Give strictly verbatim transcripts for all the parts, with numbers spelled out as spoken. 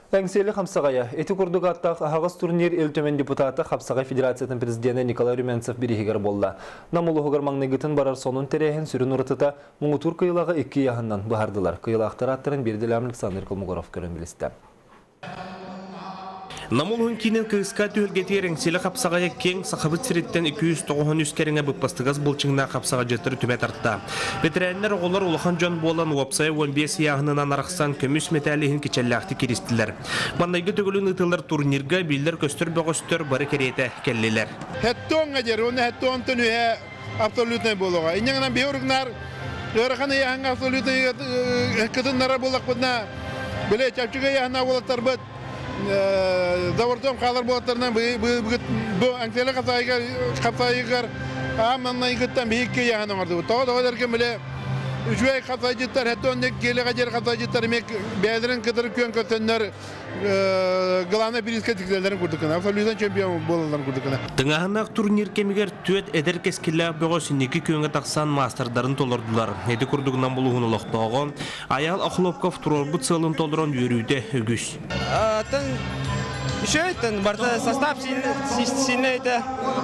Әңселі Қамсағая, эти күрдігаттақ ағыз турнир елтөмен депутаты Қапсағай Федерациятын президенті Николай Рюменцев бірігігер болды. Намылы ғығыр маңнығытын барар сонын терехін сүрін ұрытыта мұңытур қиылағы екі яғынан бұхардылар. Қиылақтар аттырын берділі Александр Колмогоров көрін білісті. Намулhun кинен кыска түйілгетер әңселі Қапсағая кең сақабыт сіреттен екі жүз тоғыз үскеріңе бұппастығыз бұлчыңна Қапсаға жеттірі түмет артта. Ветеринер оғылар улахан жон болан уапсай он бес яғынан арақсан көміс металлихин кечеллақты керістілер. Маңнайғы түгілін ұтылар турнирға билдер көстір бөғістер бары кереті келлелер. Хәттон ғадер, оны хәттон түні абсолютный болуға. Инеңінен бейорығынар, өріқаны яғын абсолютный күтінлара болақ бұдына, біле чапчыға яғына болаттар бұд. Завортом қалар болаттарынан бұл әңселі қапсайығар аманнан күттен бейікке яғын оңарды. Тоғы-тоғы дәркен біле үшвей қапсай жыттар, әтті өндек келі қажер қапсай жыттар емек бәдірін кітіріп көн көттенлер ғыланы бірізге тікселерін күрдікіні. Абсолютен чемпион болаларын күрдікіні. Тыңағынақ турнир кемігер төет әдір кескілі бөғісінекі көнгі тақсан мастerdарын толырдылар. Әді күрдігінен болуғын ұлықтағы Аял Ақылопков турорбыт сылын толырын өрүйді үгіс. Еще это состав сильный это.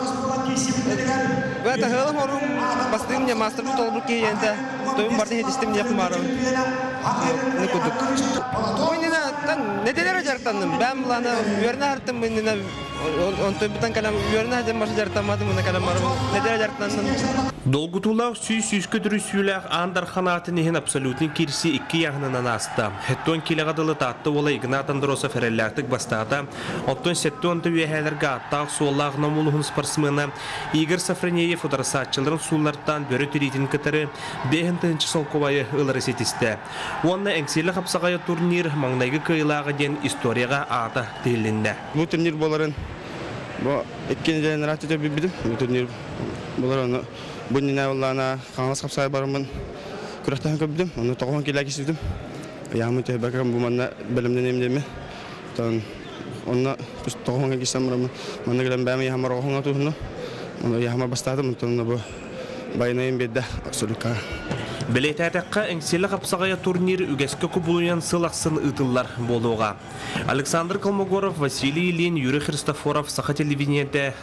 В это хелом орум бастым мне мастер толбуки это. То им барты хедистим мне хмару. Не кудук. Ой не на тан не делера жартанным. Бам лана верна артым не на он то бутан калам верна дем маш жартамадым на калам мару. Не делера жартанным. Долгутулақ сүй-сүйс көтірісүйләқ андар қанатын ехін абсолютный керсі екі яғынан аста. Хеттон келеғадылы татты ола Игнат Андроса фәрелләқтік бастағыда, оптон сәттон төвеғәлерге аттақ суоллақ намулығын спортсмені Игорь Сафранеев ұдарсатчылырын суларттан бөрі түретін кітірі бәйін тұхынчы солковайы ұлары сетісті. Онна әңселі Қапсағая турнир маңнайғы кыйлағы ден историяға аты дейілінді. Бұл турнир боларын еккен раты деп білдім. Бұл турнир боларын Бұнына олана қаңғас Қапсағай барымын күрақтағын көбдім, оны тоғын келі әкесіздім. Яғымын тәй бәкірім бұманна білімден емдеме. Оны тоғын әкесіздім барымын. Мұны келем бәмі яғымар оғыңа тұғыны. Оны яғымар бастадым, оны бұл байына ембедді абсолютқа. Білетәтәққа әңселі Қапсағая турнир үгәскі күбілуян сылақсын ұтылар болуға. Александр Колмогоров, Василий Ильин, Юрий Христофоров, Саха телевидениеті